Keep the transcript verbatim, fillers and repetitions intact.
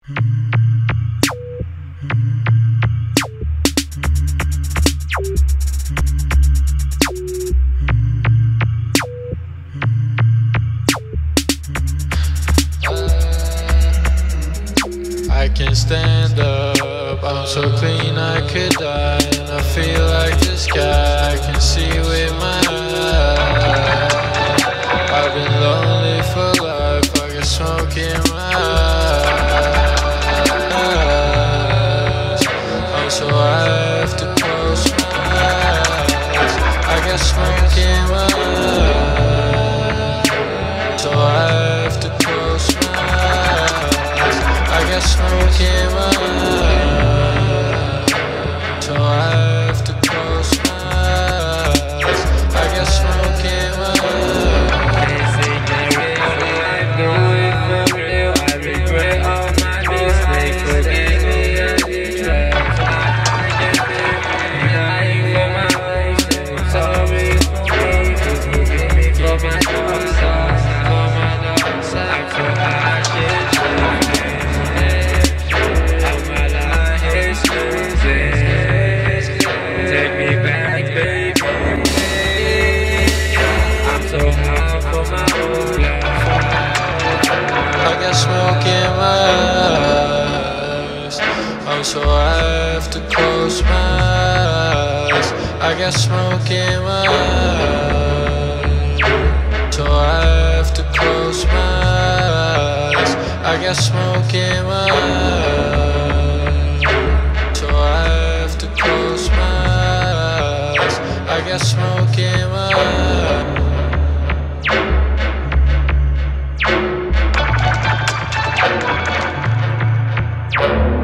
I can't stand up, I'm so clean I could die. And I feel like this guy I can see with my eyes. I've been lonely for life, I got smoke in my eyes. Oh, so I have to close my eyes. I got smoke in my eyes. So I have to close my eyes. I got smoke in my eyes. So I have to close my eyes. I got smoke in my eyes. Smoke in my eyes. Oh, so I have to close my eyes. I got smoke in my eyes. So I have to close my eyes. I got smoke in my eyes. So I have to close my eyes. I got smoke in my eyes. We'll be right back.